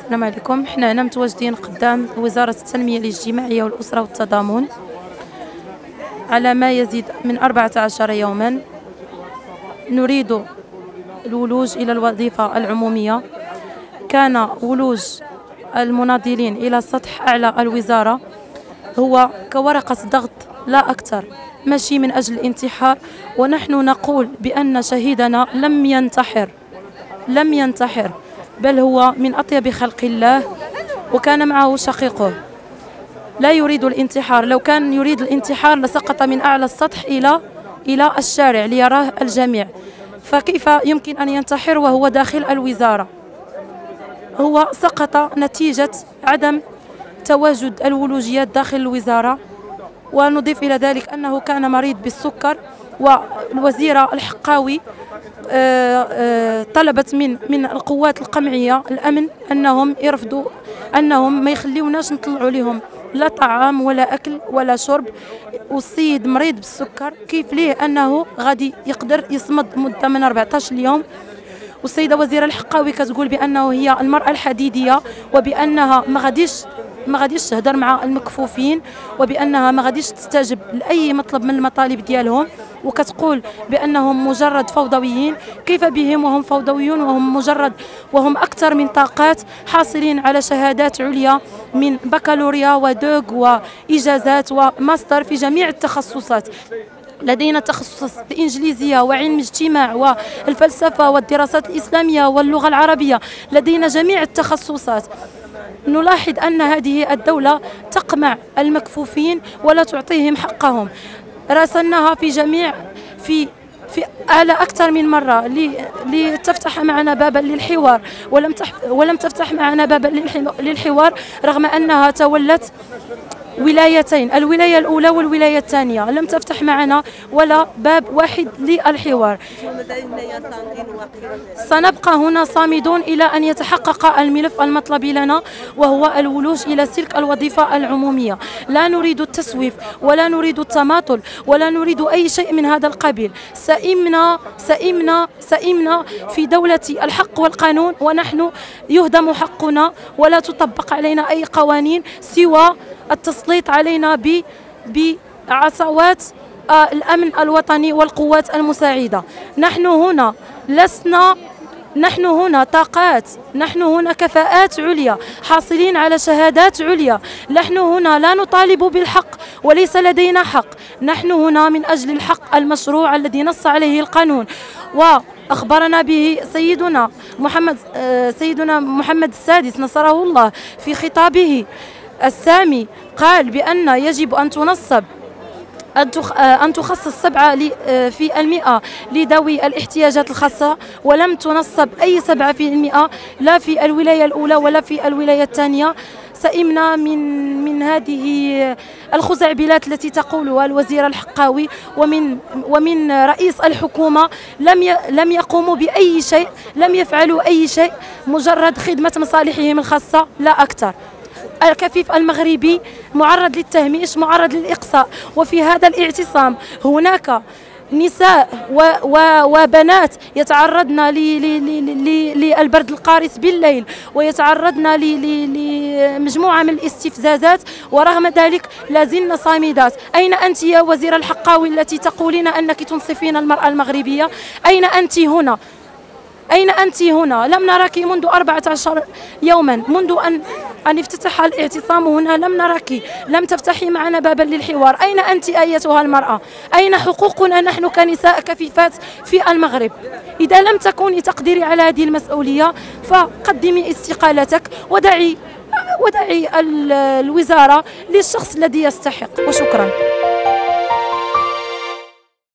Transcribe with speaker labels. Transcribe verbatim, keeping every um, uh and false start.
Speaker 1: السلام عليكم. حنا هنا متواجدين قدام وزارة التنمية الاجتماعية والأسرة والتضامن على ما يزيد من أربعة عشر يوما. نريد الولوج إلى الوظيفة العمومية. كان ولوج المناضلين إلى سطح أعلى الوزارة هو كورقة ضغط لا أكثر، ماشي من أجل الانتحار. ونحن نقول بأن شهيدنا لم ينتحر لم ينتحر بل هو من أطيب خلق الله، وكان معه شقيقه. لا يريد الانتحار، لو كان يريد الانتحار لسقط من أعلى السطح إلى إلى الشارع ليراه الجميع. فكيف يمكن أن ينتحر وهو داخل الوزارة؟ هو سقط نتيجة عدم تواجد الولوجيات داخل الوزارة. ونضيف إلى ذلك أنه كان مريض بالسكر، والوزيرة الحقاوي طلبت من من القوات القمعية الأمن أنهم يرفضوا، أنهم ما يخليوناش نطلعوا لهم لا طعام ولا أكل ولا شرب. والسيد مريض بالسكر كيف ليه أنه غادي يقدر يصمد مدة من أربعة عشر يوم؟ والسيدة وزيرة الحقاوي كتقول بأنه هي المرأة الحديدية، وبأنها ما غاديش ما غاديش تهدر مع المكفوفين، وبأنها ما غاديش تستجب لأي مطلب من المطالب ديالهم، وكتقول بأنهم مجرد فوضويين. كيف بهم وهم فوضويون وهم مجرد وهم أكثر من طاقات، حاصلين على شهادات عليا من بكالوريا ودوغ وإجازات وماستر في جميع التخصصات. لدينا تخصص الإنجليزية وعلم الاجتماع والفلسفة والدراسات الإسلامية واللغة العربية، لدينا جميع التخصصات. نلاحظ أن هذه الدولة تقمع المكفوفين ولا تعطيهم حقهم. راسلناها في جميع في في على أكثر من مرة لتفتح معنا بابا للحوار، ولم ولم تفتح معنا بابا للحوار رغم أنها تولت ولايتين، الولاية الأولى والولاية الثانية. لم تفتح معنا ولا باب واحد للحوار. سنبقى هنا صامدون إلى أن يتحقق الملف المطلوب لنا، وهو الولوج إلى سلك الوظيفة العمومية. لا نريد التسويف ولا نريد التماطل ولا نريد أي شيء من هذا القبيل. سئمنا سئمنا سئمنا في دولة الحق والقانون، ونحن يهدم حقنا ولا تطبق علينا أي قوانين سوى التسليط علينا بعصوات الأمن الوطني والقوات المساعدة. نحن هنا لسنا نحن هنا طاقات، نحن هنا كفاءات عليا حاصلين على شهادات عليا. نحن هنا لا نطالب بالحق وليس لدينا حق، نحن هنا من أجل الحق المشروع الذي نص عليه القانون وأخبرنا به سيدنا محمد سيدنا محمد السادس نصره الله في خطابه السامي. قال بأن يجب أن تنصب أن تخصص سبعة في المئة لذوي الاحتياجات الخاصة، ولم تنصب أي سبعة في المئة لا في الولاية الأولى ولا في الولاية الثانية. سئمنا من من هذه الخزعبلات التي تقولها الوزيرة الحقاوي ومن ومن رئيس الحكومة. لم لم يقوموا بأي شيء، لم يفعلوا أي شيء، مجرد خدمة مصالحهم الخاصة لا أكثر. الكفيف المغربي معرض للتهميش، معرض للإقصاء. وفي هذا الاعتصام هناك نساء و و وبنات يتعرضن للبرد القارس بالليل، ويتعرضن لمجموعة من الاستفزازات، ورغم ذلك لازلنا صامدات. أين أنت يا وزيرة الحقاوي التي تقولين أنك تنصفين المرأة المغربية؟ أين أنت هنا؟ أين أنت هنا؟ لم نراك منذ أربعة عشر يوما، منذ أن أن افتتح الاعتصام هنا لم نراك، لم تفتحي معنا بابا للحوار. أين أنت أيتها المرأة؟ أين حقوقنا نحن كنساء كفيفات في المغرب؟ إذا لم تكوني تقدري على هذه المسؤولية فقدمي استقالتك ودعي ودعي الوزارة للشخص الذي يستحق. وشكرا.